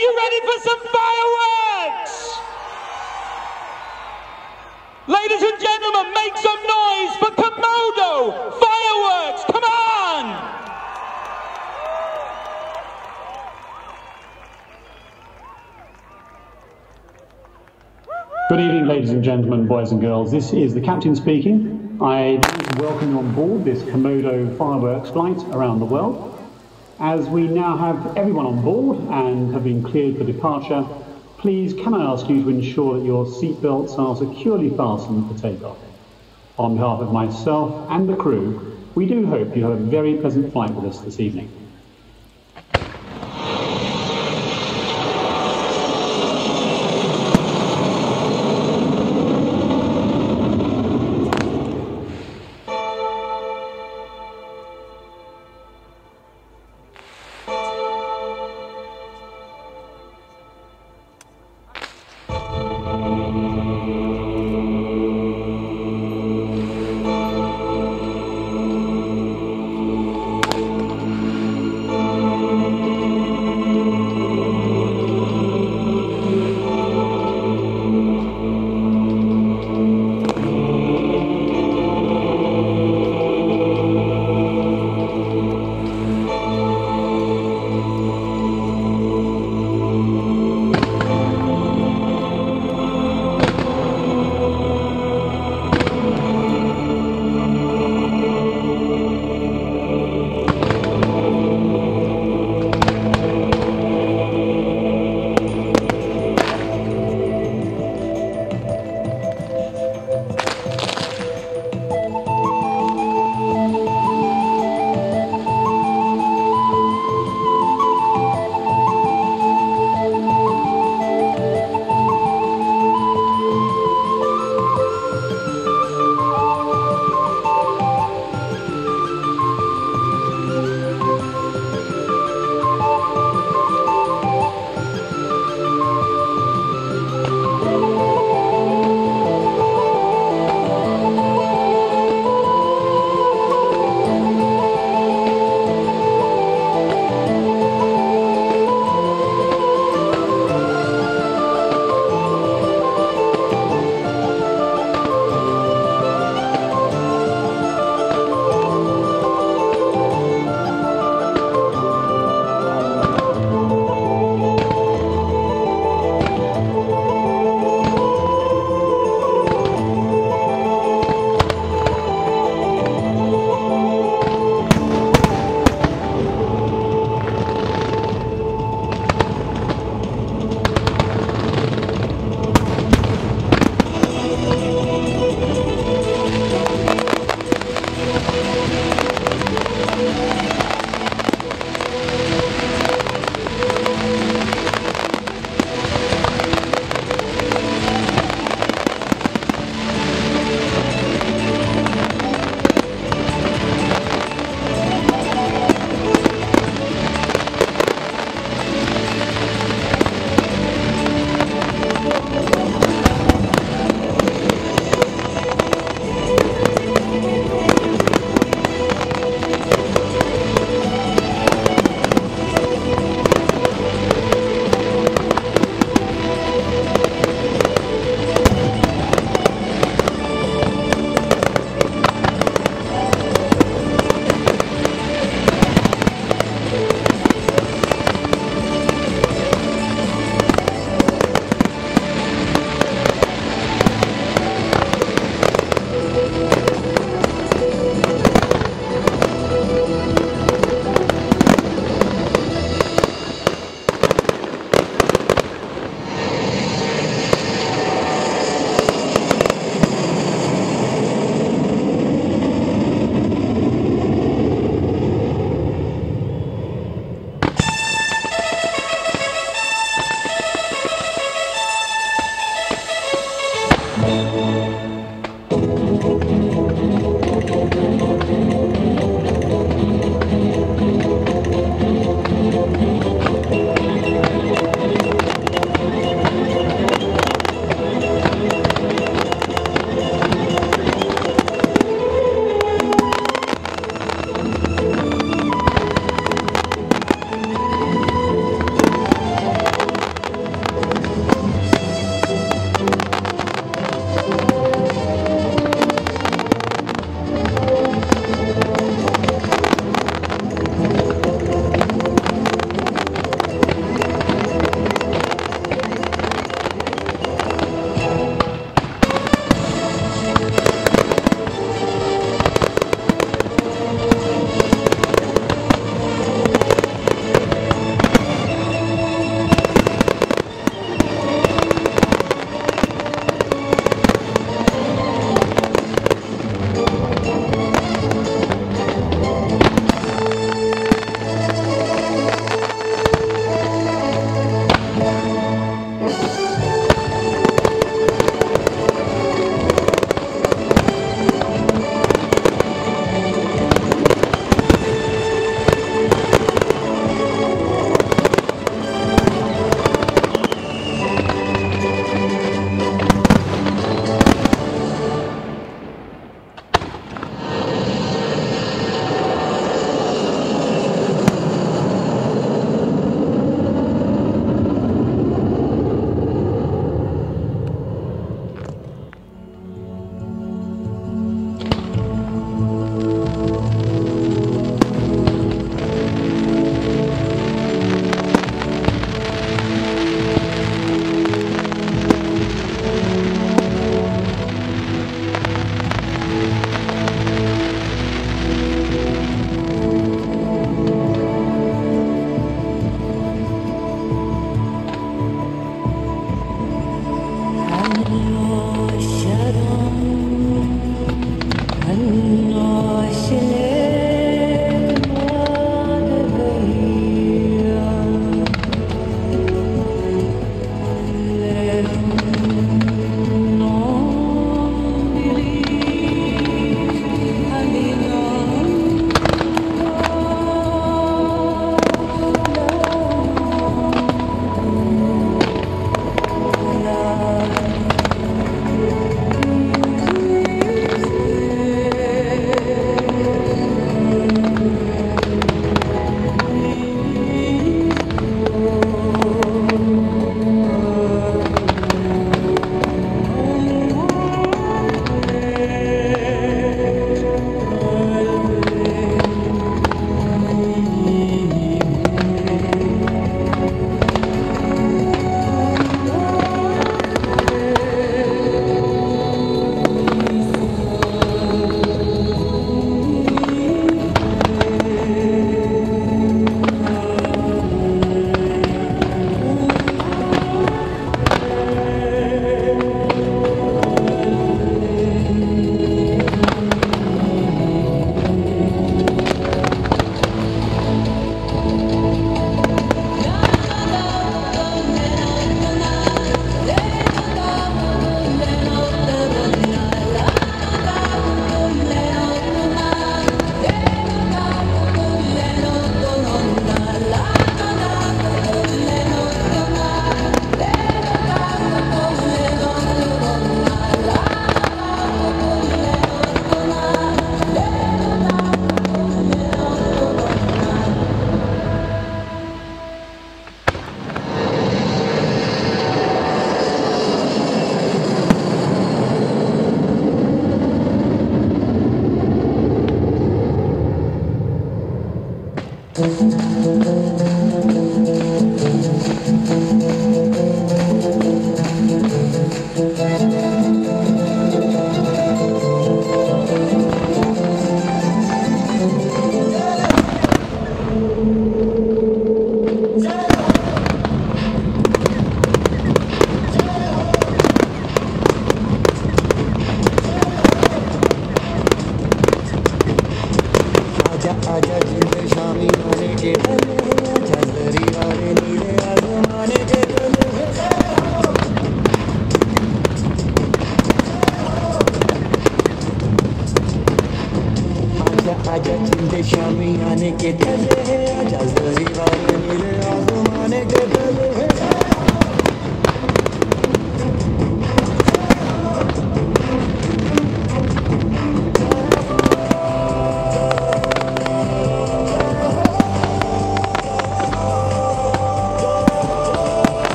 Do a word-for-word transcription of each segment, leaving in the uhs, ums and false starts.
you ready for some fireworks? Ladies and gentlemen, make some noise for Komodo fireworks! Come on! Good evening, ladies and gentlemen, boys and girls. This is the captain speaking. I welcome you on board this Komodo fireworks flight around the world. As we now have everyone on board and have been cleared for departure, please can I ask you to ensure that your seatbelts are securely fastened for takeoff. On behalf of myself and the crew, we do hope you have a very pleasant flight with us this evening.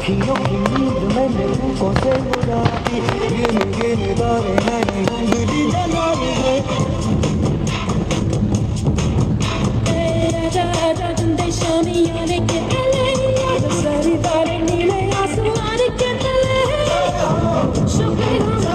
अखियों की नींद मैंने फूकों से उड़ा दी गिन गिन दारे मैंने उंगली जला दी राजा राजा चंदे शामी याने के तले राजा सारी तारे नीले आसमान के तले शुक्र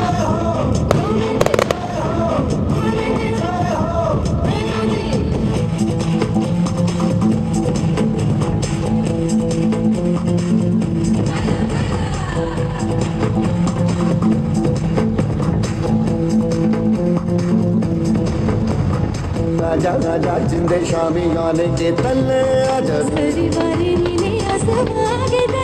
राजा राजा जिंदे शामी गाने के तले आजा सारी बारी नीले आसमान के